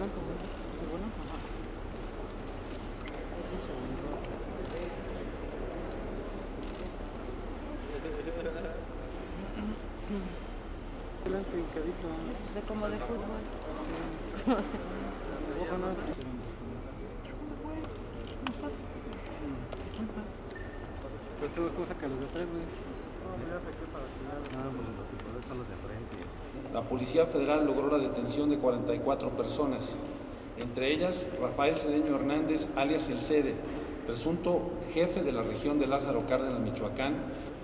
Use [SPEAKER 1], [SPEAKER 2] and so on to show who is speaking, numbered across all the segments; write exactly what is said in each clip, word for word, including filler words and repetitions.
[SPEAKER 1] blanco, güey. ¿Es el bueno? Ajá. Un segundo. Blanco y cadito.
[SPEAKER 2] De como de fútbol.
[SPEAKER 1] Ojalá. Muy fácil. Muy fácil. Pero tú, ¿cómo saca los de atrás, güey? No, ya saqué para final. Ah, pues los superhéroes son los de frente.
[SPEAKER 3] La Policía Federal logró la detención de cuarenta y cuatro personas, entre ellas Rafael Cedeño Hernández, alias El Cede, presunto jefe de la región de Lázaro Cárdenas, Michoacán.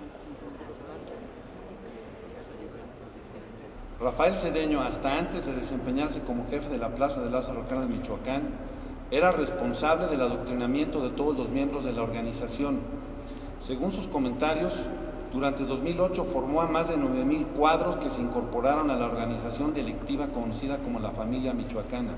[SPEAKER 3] Rafael Cedeño, hasta antes de desempeñarse como jefe de la plaza de Lázaro Cárdenas, Michoacán, era responsable del adoctrinamiento de todos los miembros de la organización. Según sus comentarios, durante dos mil ocho formó a más de nueve mil cuadros que se incorporaron a la organización delictiva conocida como la Familia Michoacana.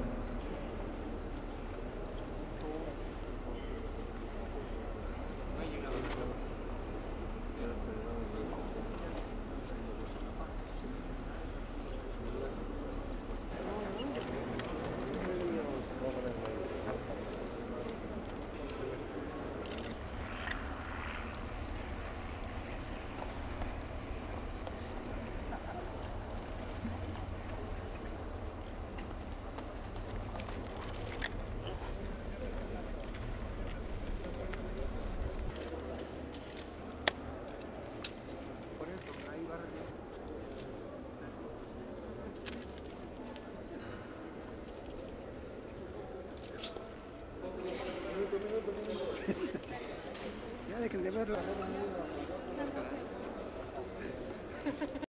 [SPEAKER 1] Ya dejen de verlo.